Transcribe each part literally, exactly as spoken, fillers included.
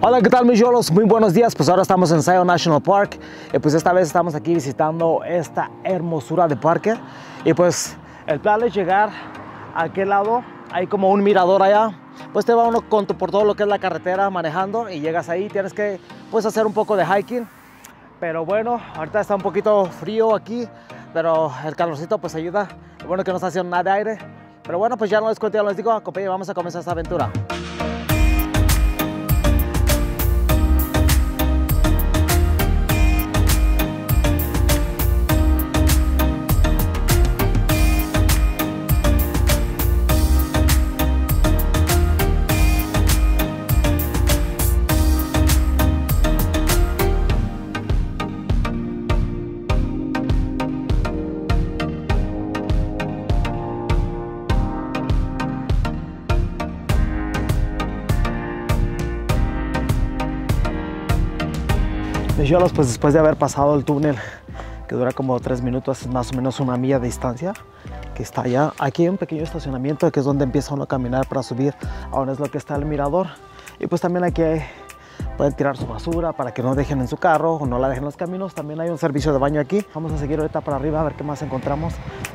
Hola, ¿qué tal mis yolos? Muy buenos días, pues ahora estamos en Zion National Park y pues esta vez estamos aquí visitando esta hermosura de parque y pues el plan es llegar a aquel lado, hay como un mirador allá, pues te va uno con tu, por todo lo que es la carretera manejando y llegas ahí, tienes que pues hacer un poco de hiking, pero bueno, ahorita está un poquito frío aquí, pero el calorcito pues ayuda, lo bueno que no está haciendo nada de aire, pero bueno, pues ya no les cuento, ya les digo, acompáñenme, vamos a comenzar esta aventura. Yolos, pues después de haber pasado el túnel que dura como tres minutos, más o menos una milla de distancia que está allá, aquí hay un pequeño estacionamiento que es donde empieza uno a caminar para subir a donde es lo que está el mirador, y pues también aquí hay, pueden tirar su basura para que no dejen en su carro o no la dejen en los caminos. También hay un servicio de baño aquí. Vamos a seguir ahorita para arriba a ver qué más encontramos.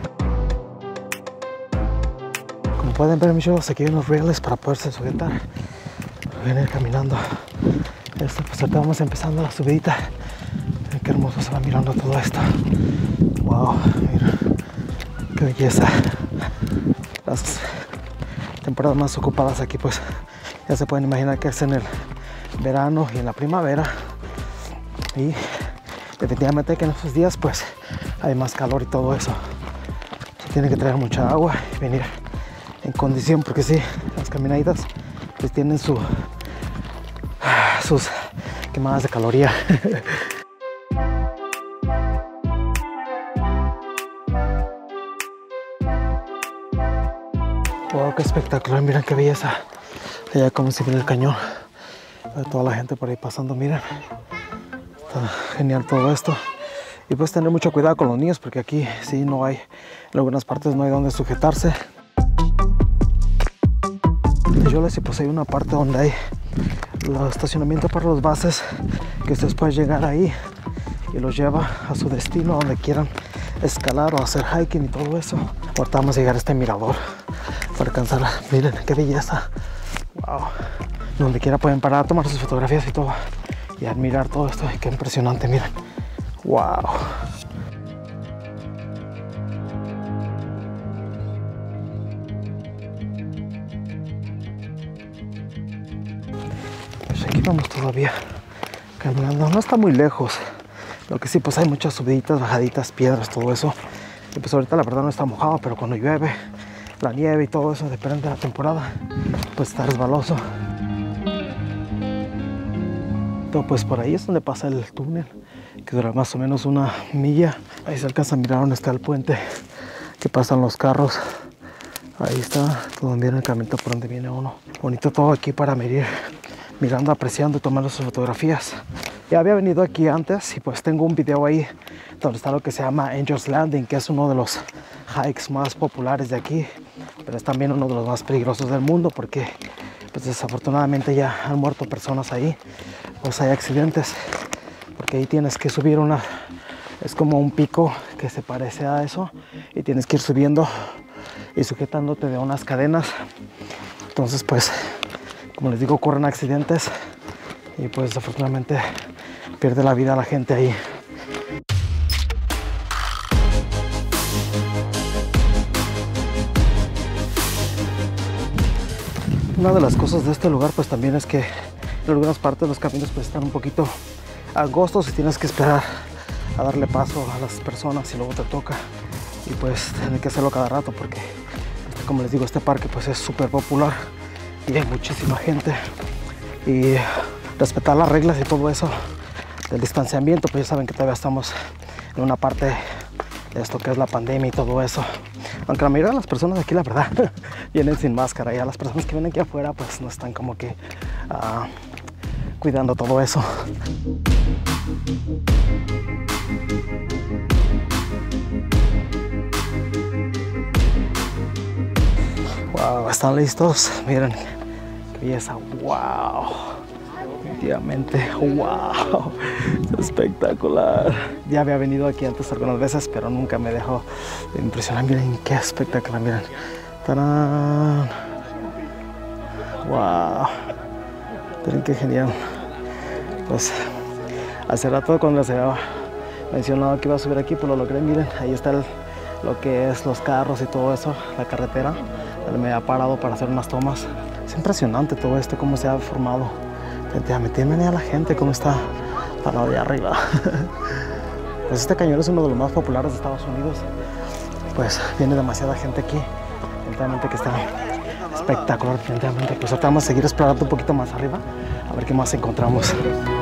Como pueden ver mis yolos, aquí hay unos rails para poderse sujetar, vienen caminando. Esto, pues ahorita vamos empezando la subidita. Miren qué hermoso se va mirando todo esto. Wow, mira, qué belleza. Las temporadas más ocupadas aquí, pues ya se pueden imaginar que es en el verano y en la primavera. Y definitivamente que en esos días pues hay más calor y todo eso. Se tiene que traer mucha agua y venir en condición, porque sí, las caminaditas pues tienen su sus quemadas de caloría. Wow, qué espectacular, miren qué belleza. Allá como si viene el cañón. Hay toda la gente por ahí pasando, miren. Está genial todo esto. Y pues tener mucho cuidado con los niños, porque aquí sí no hay, en algunas partes no hay donde sujetarse. Yo les pues hay una parte donde hay el estacionamiento para los buses, que ustedes pueden llegar ahí y los lleva a su destino donde quieran escalar o hacer hiking y todo eso. Ahorita vamos a llegar a este mirador para alcanzar, miren qué belleza. Wow, donde quiera pueden parar a tomar sus fotografías y todo y admirar todo esto. Qué impresionante, miren. Wow. Aquí vamos todavía caminando, no está muy lejos. Lo que sí, pues hay muchas subiditas, bajaditas, piedras, todo eso. Y pues ahorita la verdad no está mojado, pero cuando llueve, la nieve y todo eso, depende de la temporada, pues está resbaloso. Entonces, pues por ahí es donde pasa el túnel, que dura más o menos una milla. Ahí se alcanza a mirar donde está el puente, que pasan los carros. Ahí está, todo viene el camino por donde viene uno. Bonito todo aquí para medir, mirando, apreciando y tomando sus fotografías. Ya había venido aquí antes y pues tengo un video ahí donde está lo que se llama Angel's Landing, que es uno de los hikes más populares de aquí, pero es también uno de los más peligrosos del mundo, porque pues desafortunadamente ya han muerto personas ahí, pues hay accidentes, porque ahí tienes que subir una, es como un pico que se parece a eso, y tienes que ir subiendo y sujetándote de unas cadenas. Entonces pues, como les digo, ocurren accidentes y pues desafortunadamente pierde la vida la gente ahí. Una de las cosas de este lugar pues también es que en algunas partes los caminos pues están un poquito angostos y tienes que esperar a darle paso a las personas y luego te toca, y pues tienes que hacerlo cada rato, porque este, como les digo, este parque pues es súper popular y hay muchísima gente, y respetar las reglas y todo eso del distanciamiento, pues ya saben que todavía estamos en una parte de esto que es la pandemia y todo eso, aunque la mayoría de las personas aquí la verdad vienen sin máscara, y a las personas que vienen aquí afuera pues no están como que uh, cuidando todo eso. Wow, ¿están listos? Miren qué belleza. Wow, definitivamente. ¡Wow! Espectacular. Ya había venido aquí antes algunas veces, pero nunca me dejó de impresionar. Miren qué espectacular, miren. ¡Tarán! ¡Wow! Miren qué genial. Pues hace rato cuando les había mencionado que iba a subir aquí, pues lo logré. Miren, ahí está el, lo que es los carros y todo eso, la carretera. Me ha parado para hacer unas tomas. Es impresionante todo esto, cómo se ha formado. Tienen a la gente, cómo está parado de arriba. Pues este cañón es uno de los más populares de Estados Unidos. Pues viene demasiada gente aquí. Definitivamente que está espectacular. Definitivamente. Pues ahorita vamos a seguir explorando un poquito más arriba, a ver qué más encontramos.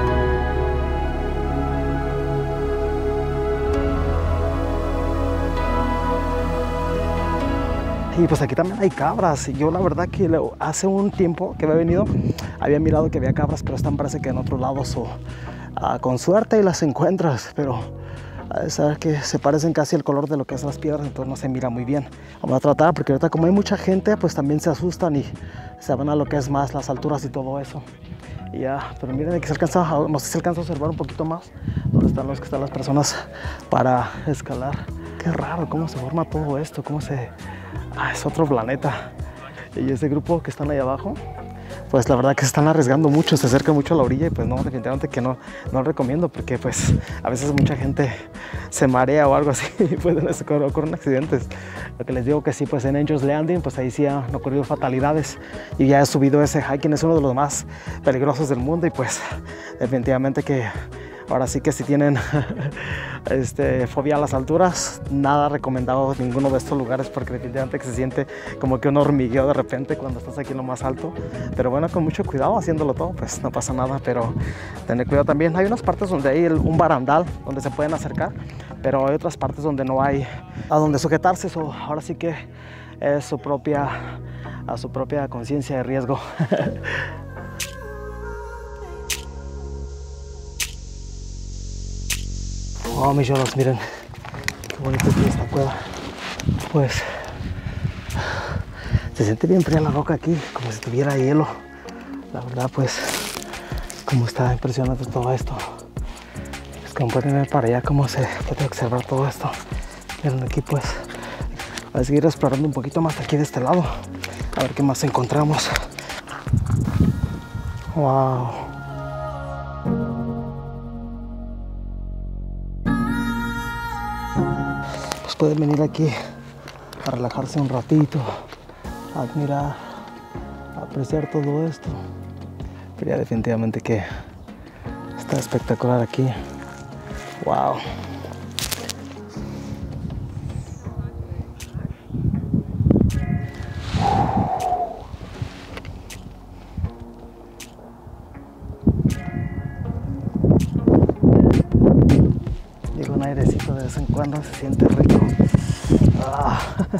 Y pues aquí también hay cabras. Y yo la verdad que hace un tiempo que había venido, había mirado que había cabras, pero están parece que en otros lados o uh, con suerte y las encuentras, pero a saber que se parecen casi al color de lo que es las piedras, entonces no se mira muy bien. Vamos a tratar, porque ahorita como hay mucha gente, pues también se asustan y se van a lo que es más las alturas y todo eso. Y ya, pero miren aquí se alcanza, no sé si se alcanza a observar un poquito más dónde están los que están las personas para escalar. Qué raro cómo se forma todo esto, cómo se... Ah, es otro planeta. Y ese grupo que están ahí abajo, pues la verdad que se están arriesgando mucho, se acercan mucho a la orilla y pues no, definitivamente que no, no lo recomiendo, porque pues a veces mucha gente se marea o algo así y pueden ocurrir accidentes. Lo que les digo que sí, pues en Angels Landing, pues ahí sí han ocurrido fatalidades y ya he subido ese hiking, es uno de los más peligrosos del mundo y pues definitivamente que ahora sí que si tienen este, fobia a las alturas, nada recomendado ninguno de estos lugares, porque definitivamente que se siente como que un hormigueo de repente cuando estás aquí en lo más alto. Pero bueno, con mucho cuidado haciéndolo todo, pues no pasa nada, pero tener cuidado también. Hay unas partes donde hay el, un barandal donde se pueden acercar, pero hay otras partes donde no hay a donde sujetarse. Eso ahora sí que es su propia, a su propia conciencia de riesgo. Oh, mis cholos, miren qué bonito es esta cueva. Pues se siente bien fría la roca aquí, como si tuviera hielo. La verdad, pues, como está impresionante todo esto. Es como pueden ver para allá cómo se puede observar todo esto. Miren aquí, pues, voy a seguir explorando un poquito más aquí de este lado, a ver qué más encontramos. Wow. Pueden venir aquí a relajarse un ratito, a admirar, a apreciar todo esto. Pero ya definitivamente que está espectacular aquí. Wow. Llega un airecito de vez en cuando, se siente rico. Ah.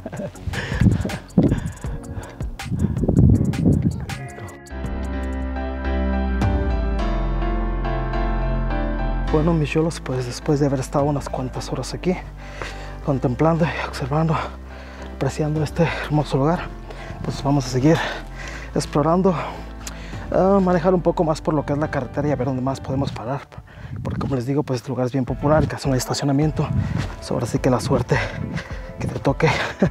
Bueno, mis cholos, pues después de haber estado unas cuantas horas aquí contemplando y observando, apreciando este hermoso lugar, pues vamos a seguir explorando, uh, manejar un poco más por lo que es la carretera y a ver dónde más podemos parar, porque como les digo, pues este lugar es bien popular, casi no hay estacionamiento. So, ahora sí que la suerte que te toque.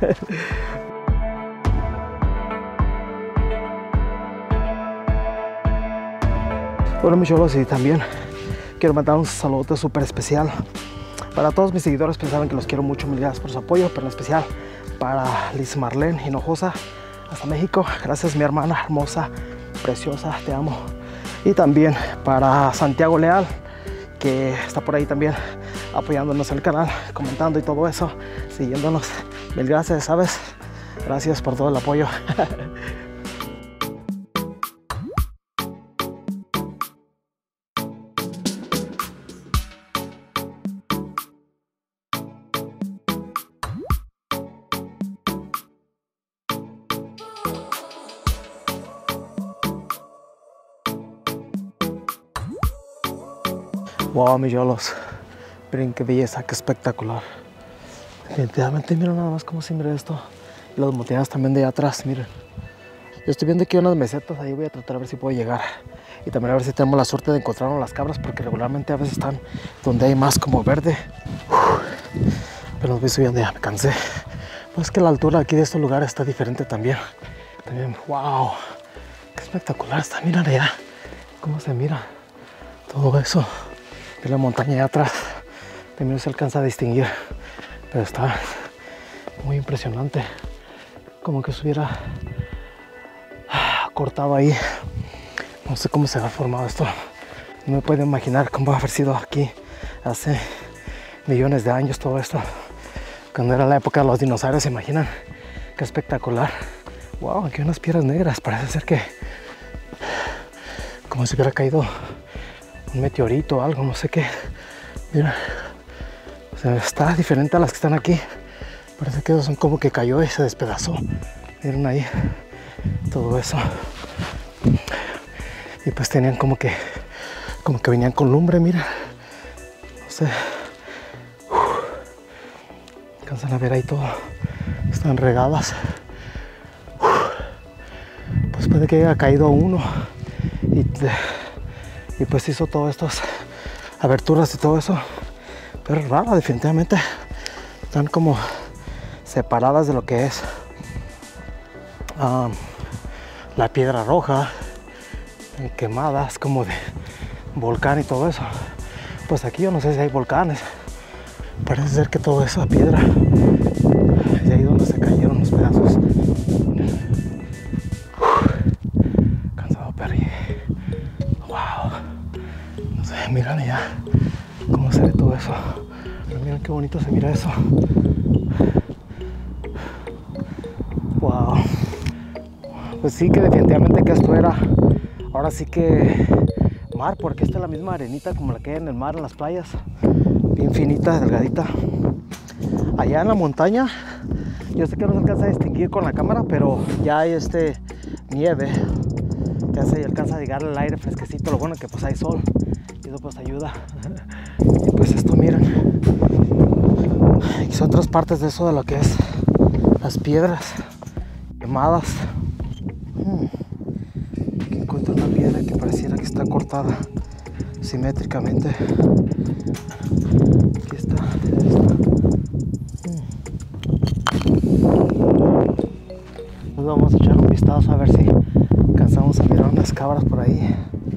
Bueno, mis cholos, y también quiero mandar un saludo súper especial para todos mis seguidores. Pensaban que los quiero mucho, mil gracias por su apoyo, pero en especial para Liz Marlene Hinojosa hasta México. Gracias, mi hermana hermosa, preciosa, te amo. Y también para Santiago Leal, que está por ahí también apoyándonos en el canal, comentando y todo eso, siguiéndonos. Mil gracias, ¿sabes? Gracias por todo el apoyo. Wow, mis yolos, miren qué belleza, qué espectacular. Definitivamente, miren nada más cómo se mira esto. Y las montañas también de allá atrás, miren. Yo estoy viendo aquí unas mesetas, ahí voy a tratar a ver si puedo llegar y también a ver si tenemos la suerte de encontrarnos las cabras, porque regularmente a veces están donde hay más como verde. Uf, pero nos voy subiendo, ya me cansé. Pues es que la altura aquí de estos lugares está diferente también. También, wow, qué espectacular está. Miren allá cómo se mira todo eso. Ve la montaña allá atrás, también no se alcanza a distinguir, pero está muy impresionante, como que se hubiera cortado ahí. No sé cómo se ha formado esto, no me puedo imaginar cómo va a haber sido aquí hace millones de años todo esto, cuando era la época de los dinosaurios. ¿Se imaginan? Qué espectacular. Wow, aquí hay unas piedras negras, parece ser que como si hubiera caído un meteorito o algo, no sé qué. Mira, o sea, está diferente a las que están aquí. Parece que esos son como que cayó y se despedazó. Miren ahí todo eso. Y pues tenían como que como que venían con lumbre, mira. No sé. Uf. Alcanzan a ver ahí todo. Están regadas. Uf. Pues puede que haya caído uno y, y pues hizo todas estas aberturas y todo eso. Pero es raro, definitivamente. Están como separadas de lo que es um, la piedra roja, quemadas como de volcán y todo eso. Pues aquí yo no sé si hay volcanes, parece ser que todo eso es piedra, de ahí donde se cayeron los pedazos. Uf, cansado, pero wow, no sé, miran ya cómo se ve todo eso. Pero miren qué bonito se mira eso. Wow. Pues sí, que definitivamente que esto era ahora sí que mar, porque esta es la misma arenita como la que hay en el mar, en las playas, bien finita, delgadita. Allá en la montaña, yo sé que no se alcanza a distinguir con la cámara, pero ya hay este nieve, ya se alcanza a llegar el aire fresquecito. Lo bueno es que pues hay sol y eso pues ayuda. Y pues esto, miren, aquí son otras partes de eso, de lo que es las piedras quemadas. Hmm. Aquí encuentro una piedra que pareciera que está cortada simétricamente. Aquí está. Hmm. Nos vamos a echar un vistazo a ver si alcanzamos a mirar unas cabras por ahí.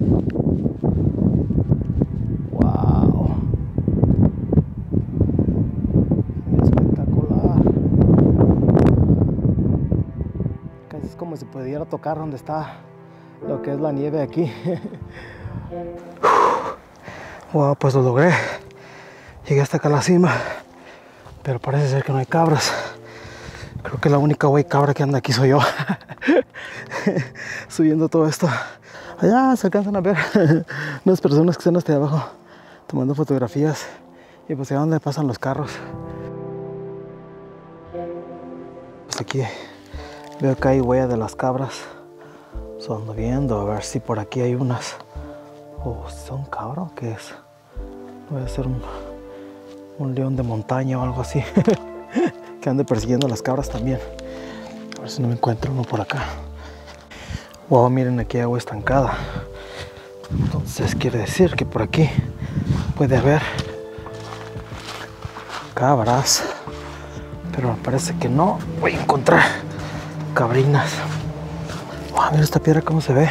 Wow, espectacular. Casi es como si pudiera tocar donde está lo que es la nieve aquí. Wow, pues lo logré. Llegué hasta acá a la cima, pero parece ser que no hay cabras. Creo que la única güey cabra que anda aquí soy yo. Subiendo todo esto. Allá se alcanzan a ver unas personas que están hasta abajo tomando fotografías. Y pues allá donde pasan los carros. Pues aquí veo que hay huella de las cabras. So, ando viendo a ver si por aquí hay unas. ¿O son cabras o qué es? Voy a hacer un, un león de montaña o algo así. Que ande persiguiendo a las cabras también. A ver si no me encuentro uno por acá. Wow, miren, aquí hay agua estancada. Entonces quiere decir que por aquí puede haber cabras. Pero parece que no voy a encontrar cabrinas. Wow, mira esta piedra cómo se ve.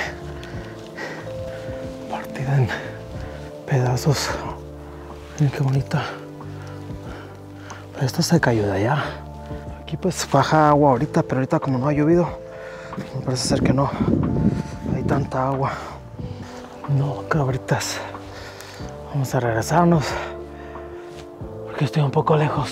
Partida en pedazos. Miren qué bonita. Pero esta se cayó de allá. Aquí pues baja agua ahorita, pero ahorita como no ha llovido, me parece ser que no hay tanta agua. No, cabritas. Vamos a regresarnos porque estoy un poco lejos.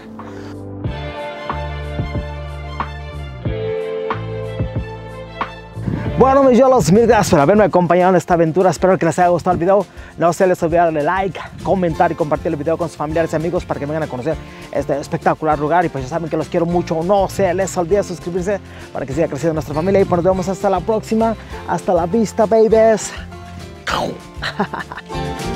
Bueno, mis yolos, mil gracias por haberme acompañado en esta aventura. Espero que les haya gustado el video. No se les olvide darle like, comentar y compartir el video con sus familiares y amigos para que vengan a conocer este espectacular lugar. Y pues ya saben que los quiero mucho. No se les olvide suscribirse para que siga creciendo nuestra familia. Y pues nos vemos hasta la próxima. Hasta la vista, babies.